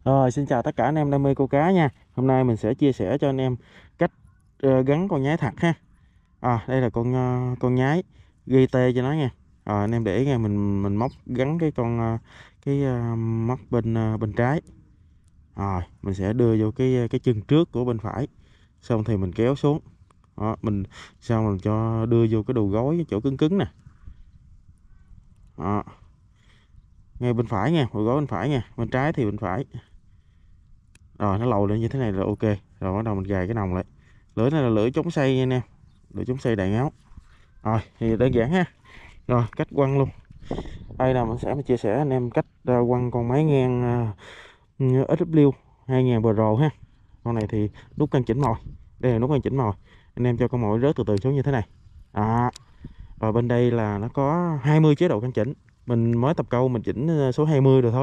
Rồi, xin chào tất cả anh em đam mê câu cá nha. Hôm nay mình sẽ chia sẻ cho anh em cách gắn con nhái thật ha. Đây là con nhái ghi tê cho nó nha. Anh em để ý nha, mình móc gắn cái móc bên trái. Rồi, mình sẽ đưa vô cái chân trước của bên phải. Xong thì mình kéo xuống. Xong mình cho đưa vô cái đầu gối, cái chỗ cứng cứng nè. Ngay bên phải nha, đầu gối bên phải nha, bên trái thì bên phải. Rồi nó lồi lên như thế này là ok. Rồi bắt đầu mình gài cái nòng lại. Lưỡi này là lưỡi chống xoay nha anh em, lưỡi chống xoay đại ngáo. Rồi thì đơn giản ha. Rồi cách quăng luôn. Đây là mình sẽ chia sẻ anh em cách quăng con máy ngang SW 2000 Pro ha. Con này thì nút căng chỉnh mồi. Đây là nút căng chỉnh mồi. Anh em cho con mồi rớt từ từ xuống như thế này. Rồi bên đây là nó có 20 chế độ căng chỉnh. Mình mới tập câu mình chỉnh số 20 rồi thôi.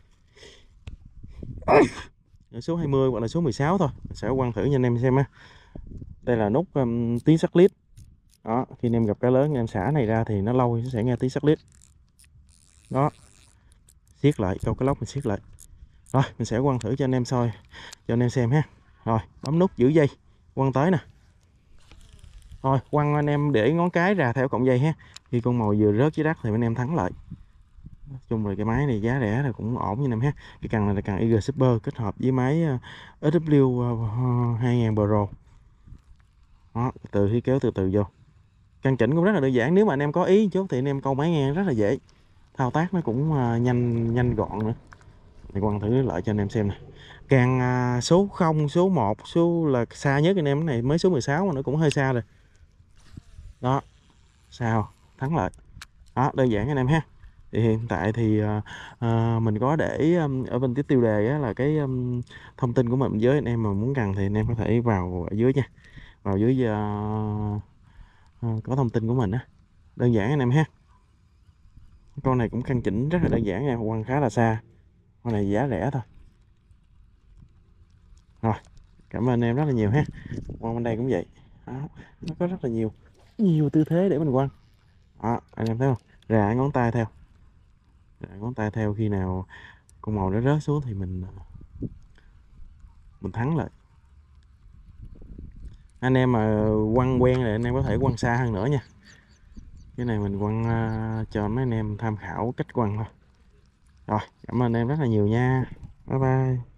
Số 20 hoặc là số 16 thôi. Mình sẽ quăng thử cho anh em xem ha. Đây là nút tiếng sắt lít. Khi anh em gặp cá lớn anh em xả này ra thì nó lâu nó sẽ nghe tiếng sắt lít. Đó. Siết lại, câu cái lóc mình siết lại. Rồi, mình sẽ quăng thử cho anh em soi cho anh em xem ha. Rồi, bấm nút giữ dây, quăng tới nè. Rồi, quăng anh em để ngón cái ra theo cọng dây ha. Khi con mồi vừa rớt dưới đất thì anh em thắng lại. Nói chung là cái máy này giá rẻ là cũng ổn như anh em ha. Cái cần này là cần IG Super kết hợp với máy SW 2000 Pro. Đó, từ khi kéo từ từ vô. Căn chỉnh cũng rất là đơn giản, nếu mà anh em có ý chút thì anh em câu máy ngang rất là dễ, thao tác nó cũng nhanh gọn nữa. Để quăng thử lại cho anh em xem nè. Càng số 0, số 1, số là xa nhất anh em, cái này mới số 16 mà nó cũng hơi xa rồi. Đó, sao thắng lại. Đó, đơn giản anh em ha. Thì hiện tại thì mình có để ở bên tiếp tiêu đề á, là cái thông tin của mình với anh em, mà muốn cần thì anh em có thể vào ở dưới nha, vào dưới có thông tin của mình á. Đơn giản anh em ha. Con này cũng căn chỉnh rất là đơn giản nha, quăng khá là xa. Con này giá rẻ thôi. Rồi, cảm ơn anh em rất là nhiều ha. Quăng bên đây cũng vậy. Đó, nó có rất là nhiều tư thế để mình quăng. Đó, anh em thấy không? Rà ngón tay theo. Rà ngón tay theo, khi nào con mồi nó rớt xuống thì mình thắng lại. Anh em mà quăng quen rồi anh em có thể quăng xa hơn nữa nha. Cái này mình quăng cho mấy anh em tham khảo cách quăng thôi. Rồi, cảm ơn anh em rất là nhiều nha. Bye bye.